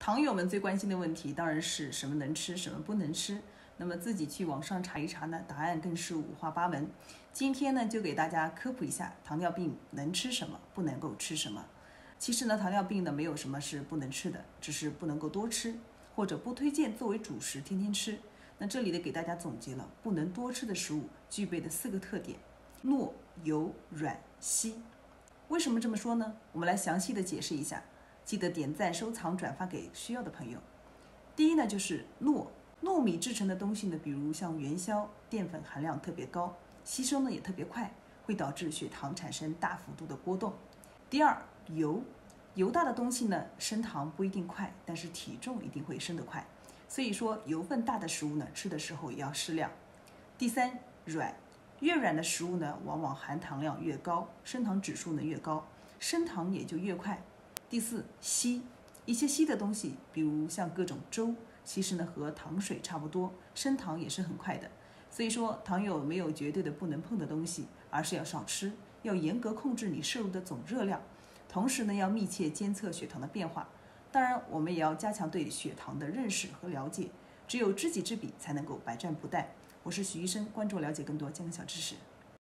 糖友们最关心的问题当然是什么能吃，什么不能吃。那么自己去网上查一查呢，答案更是五花八门。今天呢，就给大家科普一下糖尿病能吃什么，不能够吃什么。其实呢，糖尿病呢没有什么是不能吃的，只是不能够多吃，或者不推荐作为主食天天吃。那这里呢，给大家总结了不能多吃的食物具备的4个特点：糯、油、软、稀。为什么这么说呢？我们来详细的解释一下。记得点赞、收藏、转发给需要的朋友。第一呢，就是糯米制成的东西呢，比如像元宵，淀粉含量特别高，吸收呢也特别快，会导致血糖产生大幅度的波动。第二，油大的东西呢，升糖不一定快，但是体重一定会升得快。所以说，油分大的食物呢，吃的时候也要适量。第三，软，越软的食物呢，往往含糖量越高，升糖指数呢越高，升糖也就越快。第四，稀，一些稀的东西，比如像各种粥，其实呢和糖水差不多，升糖也是很快的。所以说，糖友没有绝对的不能碰的东西，而是要少吃，要严格控制你摄入的总热量，同时呢要密切监测血糖的变化。当然，我们也要加强对血糖的认识和了解，只有知己知彼，才能够百战不殆。我是许医生，关注了解更多健康小知识。